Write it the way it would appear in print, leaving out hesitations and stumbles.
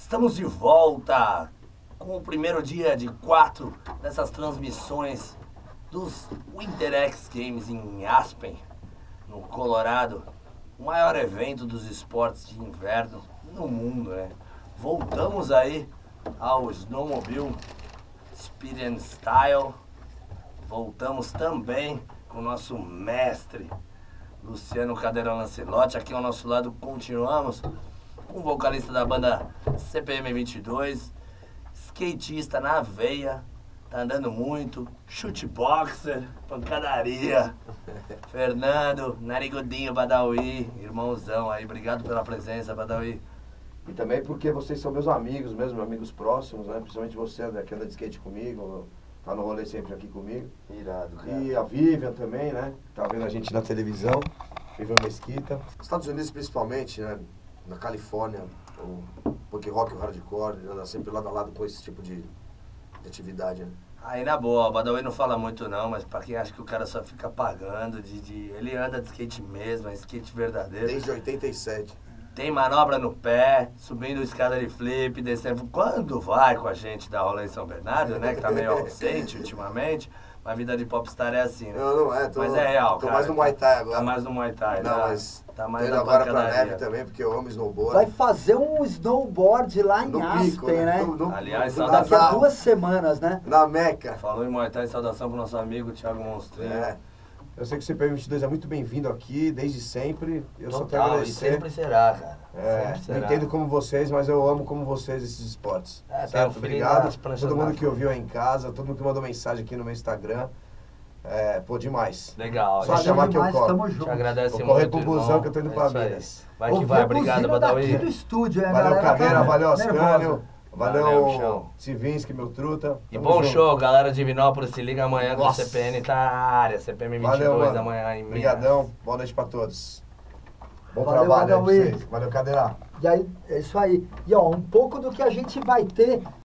Estamos de volta com o primeiro dia de 4 dessas transmissões dos Winter X Games em Aspen, no Colorado, o maior evento dos esportes de inverno no mundo, né? Voltamos aí ao Snowmobile Speed and Style, voltamos também com o nosso mestre Luciano Cadeirão Lancelotti. Aqui ao nosso lado continuamos com o vocalista da banda CPM 22, skatista na veia, tá andando muito, chuteboxer, pancadaria, Fernando, narigudinho Badawi, irmãozão aí, obrigado pela presença, Badawi. E também porque vocês são meus amigos mesmo, amigos próximos, né? Principalmente você, que anda de skate comigo, tá no rolê sempre aqui comigo. Irado, cara. E a Vivian também, né? Tá vendo a gente na televisão, Vivian Mesquita. Estados Unidos principalmente, né? Na Califórnia, o punk rock, o hardcore, anda sempre lado a lado com esse tipo de atividade, né? Aí na boa, o Badawi não fala muito não, mas pra quem acha que o cara só fica pagando, ele anda de skate mesmo, é skate verdadeiro. Desde 87. Tem manobra no pé, subindo escada de flip, descendo. Quando vai com a gente dar rolê em São Bernardo, né? Que tá meio ausente ultimamente. Mas a vida de popstar é assim, né? Não é. Mas é real, tô cara. mais no Muay Thai agora. Tá mais no Muay Thai, não, né? mas tá mais tô indo na agora pra pancadaria. neve também, porque eu amo snowboard. Vai fazer um snowboard lá em No Aspen, pico, né? Aliás, Daqui a 2 semanas, né? Na Meca. Falou em Muay Thai, saudação pro nosso amigo Thiago Monstrinho. É. Eu sei que o CPM 22 é muito bem-vindo aqui, desde sempre. Eu só quero Total, e agradecer. sempre será, cara. Sempre será. não entendo como vocês, mas eu amo como vocês esses esportes. É, tem um certo? feeling Obrigado. das pranchas Todo mundo da que ouviu aí em casa, todo mundo que mandou mensagem aqui no meu Instagram. Pô, demais. Legal. Só a gente chamar que eu colo. Tamo te junto. agradece Vou correr muito, pro irmão. busão que eu tô indo pra isso aí. Minas. Vai que Ouvi vai, a obrigado, buzina daqui do Badawi. estúdio, hein? A Valeu, galera Cadeira, tá valeu, nervosa. Ascânio. Valeu, Valeu, chão. Sivinski, meu truta. E Tamo bom junto. show, galera de Vinópolis, se liga amanhã que o Nossa. CPN tá na área, CPM 22 Valeu, mano. amanhã em Minas. Obrigadão, boa noite pra todos. Bom Valeu, trabalho aí pra Badawi. vocês. Valeu, Cadeira. E aí, é isso aí. E ó, um pouco do que a gente vai ter